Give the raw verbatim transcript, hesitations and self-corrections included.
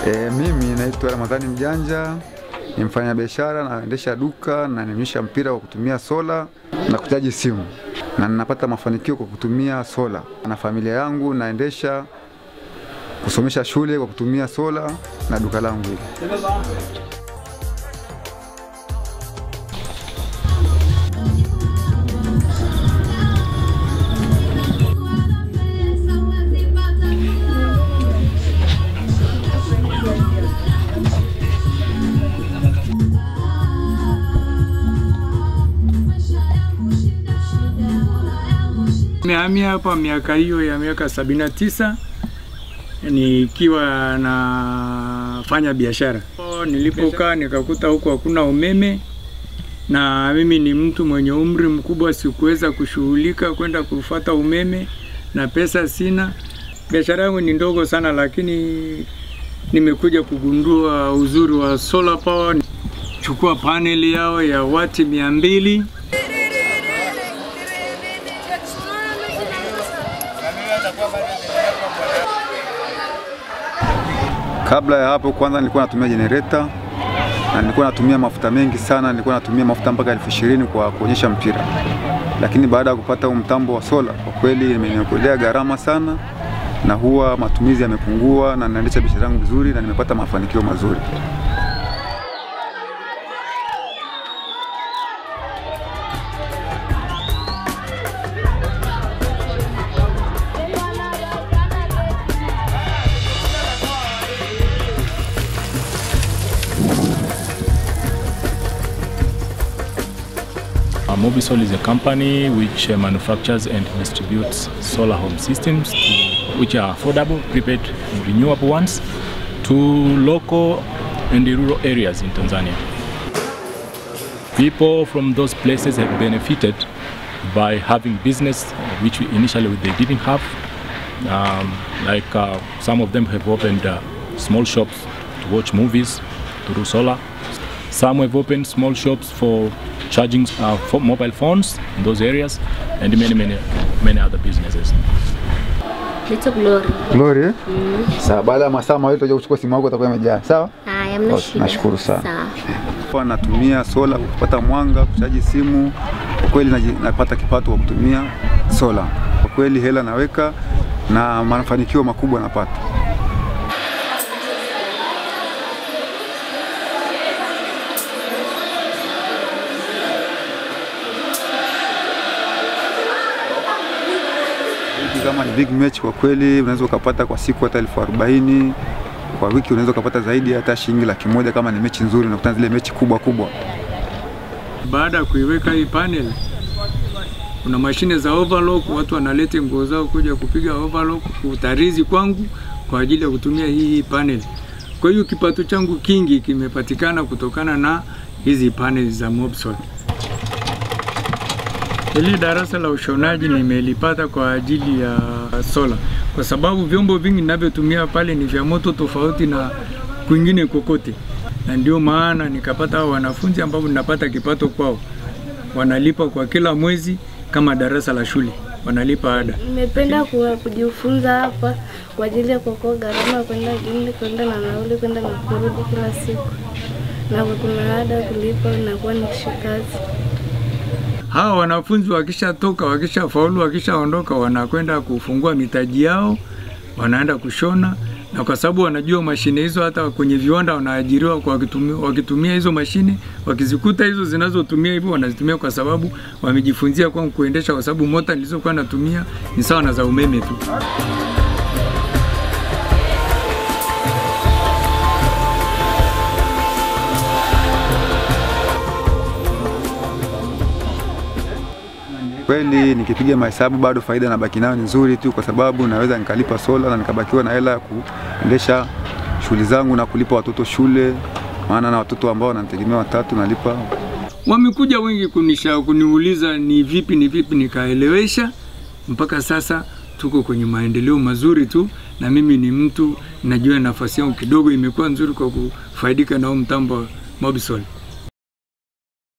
E, mimi naitwa Ramadhani Mjanja, ni mfanya biashara na naendesha duka na nimemisha mpira kwa kutumia sola na kuchaji simu. Na ninapata mafanikio kwa kutumia sola. Na familia yangu naendesha kusomesha shule kwa kutumia sola na duka langu hili. Nimehamia hapa miaka hiyo ya miaka sabini na tisa nikiwa nafanya biashara. Nilipokaa nikakuta huko hakuna umeme, na mimi ni mtu mwenye umri mkubwa, sikuweza kushughulika kwenda kufuata umeme na pesa sina. Biashara yangu ni ndogo sana, lakini nimekuja kugundua uzuri wa solar power. Chukua paneli yao ya wati mia mbili. Kabla ya hapo kwanza nilikuwa natumia generator na nilikuwa natumia mafuta mengi sana, nilikuwa natumia mafuta mpaka elfu ishirini kwa kuonyesha mpira. Lakini baada ya kupata mtambo wa sola, kwa kweli imeniokolea gharama sana na huwa matumizi yamepungua na naendesha biashara yangu vizuri na nimepata mafanikio mazuri. Mobisol is a company which uh, manufactures and distributes solar home systems to, which are affordable, prepaid and renewable ones, to local and rural areas in Tanzania. People from those places have benefited by having business which initially they didn't have. Um, like uh, some of them have opened uh, small shops to watch movies through solar. Some have opened small shops for charging uh, for mobile phones in those areas, and many many many other businesses. Little Glory. Glory? Eh? Mm. Sawa, baada ya masaa mawili utaje kuchukua simu yako utakuwa imejaa. Sawa? Haya, mna shida. Nashukuru sana. Sawa. Kwa natumia sola kupata mwanga, kuchaji simu. Kwa kweli napata kipato kwa kutumia sola. Kwa kweli hela naweka na mafanikio makubwa napata. Kama ni big match kwa kweli unaweza ukapata kwa siku hata elfu arobaini, kwa wiki unaweza ukapata zaidi hata shilingi laki moja kama ni mechi nzuri, na kutana zile mechi kubwa kubwa. Baada ya kuiweka hii panel, kuna mashine za overlock, watu wanaleta nguo zao kuja kupiga overlock utarizi kwangu kwa ajili ya kutumia hii panel. Kwa hiyo kipato changu kingi kimepatikana kutokana na hizi panel za Mobisol. Ile darasa la ushonaji nimelipata kwa ajili ya sola, kwa sababu vyombo vingi ninavyotumia pale ni vya moto tofauti na kwingine kokote, na ndio maana nikapata hao wanafunzi ambao ninapata kipato kwao. Wanalipa kwa kila mwezi kama darasa la shule, wanalipa ada. Nimependa kujifunza hapa kwa ajili ya kuokoa gharama kwenda gini, kwenda na nauli, kwenda na kurudi kila siku, na kuna ada kulipa na kuwa nikishikazi. Hawa wanafunzi wakisha toka, wakisha faulu, wakisha ondoka, wanakwenda kufungua mitaji yao, wanaenda kushona, na kwa sababu wanajua mashine hizo, hata kwenye viwanda wanaajiriwa kwa wakitumia, wakitumia hizo mashine, wakizikuta hizo zinazotumia hivyo wanazitumia kwa sababu wamejifunzia kwa kuendesha, kwa sababu mota nilizokuwa natumia ni sawa na za umeme tu. Kweli nikipiga mahesabu bado faida na baki nayo ni nzuri tu, kwa sababu naweza nikalipa sola na nikabakiwa na hela ya kuendesha shughuli zangu na kulipa watoto shule, maana na watoto ambao wanategemea watatu nalipa. Wamekuja wengi kunisha kuniuliza ni vipi ni vipi, nikaelewesha. Mpaka sasa tuko kwenye maendeleo mazuri tu, na mimi ni mtu najua nafasi yangu kidogo imekuwa nzuri kwa kufaidika na mtambo Mobisol.